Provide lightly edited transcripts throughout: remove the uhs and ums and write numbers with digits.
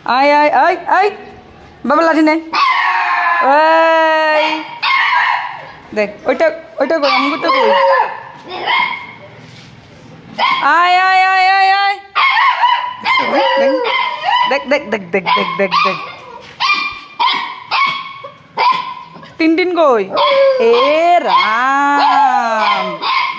আয় আয় আয় আয় বাবা লাঠি নে এই দেখ ওইটা ওইটা কই আঙ্গুরটা কই আয় আয় আয় আয় আয় দেখ দেখ দেখ দেখ দেখ দেখ দেখ টিনটিন কই এ রাম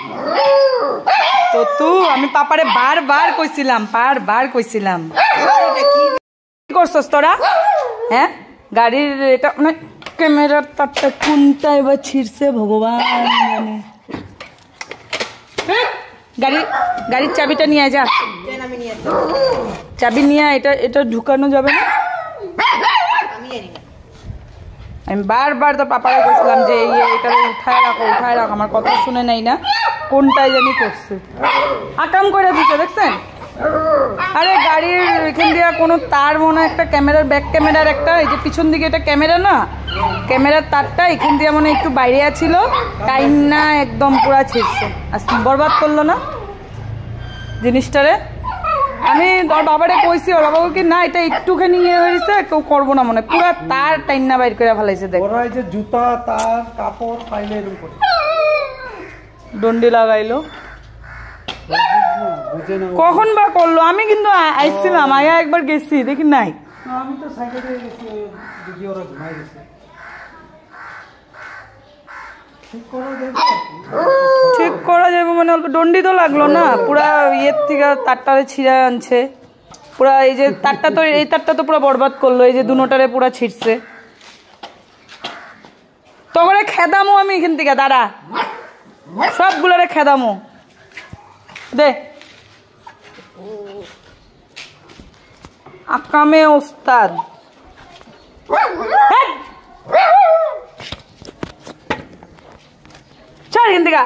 তো তু আমি পাপারে বারবার কইছিলাম কি করছস তোরা হ্যাঁ গাড়ির এটা মানে ক্যামেরার তারটা কোনটা এবার ছিড়ছে ভগবান জানে গাড়ির চাবিটা নিয়ে যা চাবি নিয়ে এটা এটা ঢুকানো যাবে না আমি বারবার তো পাপারে কইছিলাম যে এটা উঠায় রাখ আমার কথা শুনে নাই না কোনটাই জানি করছে আকাম করে দিতে দেখছেন আরে গাড়ির এখান দিয়ে কোনো তার মনে একটা ক্যামেরার ব্যাক ক্যামেরার একটা এই যে পিছন দিকে এটা ক্যামেরা না ক্যামেরার তারটা এখান দিয়ে মনে একটু বাইরে ছিল টাইম না একদম পুরা ছিঁড়ছে আর বরবাদ করলো না জিনিসটারে আমি ওর বাবারে কইছি ওর বাবা কি না এটা একটুখানি ইয়ে হয়েছে কেউ করবো না মনে পুরা তার টাইম না বাইর করে ফেলাইছে দেখ যে জুতা তার কাপড় ফাইলের উপরে ডন্ডি লাগাইলো কখন বা করলো আমি কিন্তু আইছিলাম আগে একবার গেছি দেখি নাই আমি তো সাইকেলে গেছি দিদি ওরা ঘুমাই গেছে ঠিক করা যাবে মানে অল্প ডন্ডি তো লাগলো না পুরা ইয়ের থেকে তারটারে ছিঁড়ে আনছে পুরা এই যে তারটা তো এই তারটা তো পুরো বরবাদ করলো এই যে দুনোটারে পুরা ছিঁড়ছে তখন খেদামো আমি এখান থেকে দাঁড়া সবগুলোরে খেদামো দে আকামে ওস্তাদ চল এখান থেকে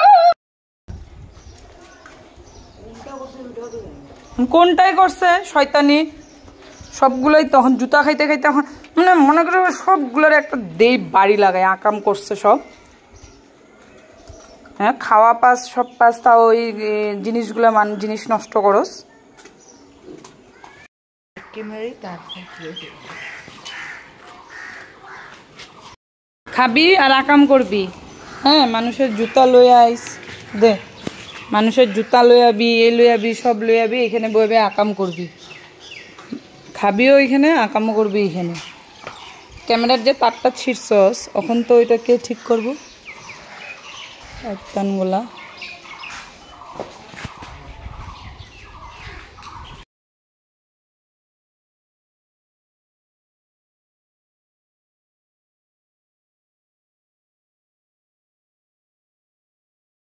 কোনটাই করছে শয়তানি সবগুলোই তখন জুতা খাইতে খাইতে এখন মানে মনে করে সবগুলোর একটা দেই বাড়ি লাগায় আকাম করছে সব হ্যাঁ খাওয়া পাস সব পাস তাও ওই জিনিসগুলো জিনিস নষ্ট করস খাবি আর আকাম করবি হ্যাঁ মানুষের জুতা লই আইস দে মানুষের জুতা লই আবি এই লই আবি সব লই আবি এখানে বইবে আকাম করবি খাবিও এখানে আকামও করবি এখানে ক্যামেরার যে তারটা ছিঁড়ছস এখন তো ওইটা কে ঠিক করবো একটানগুলা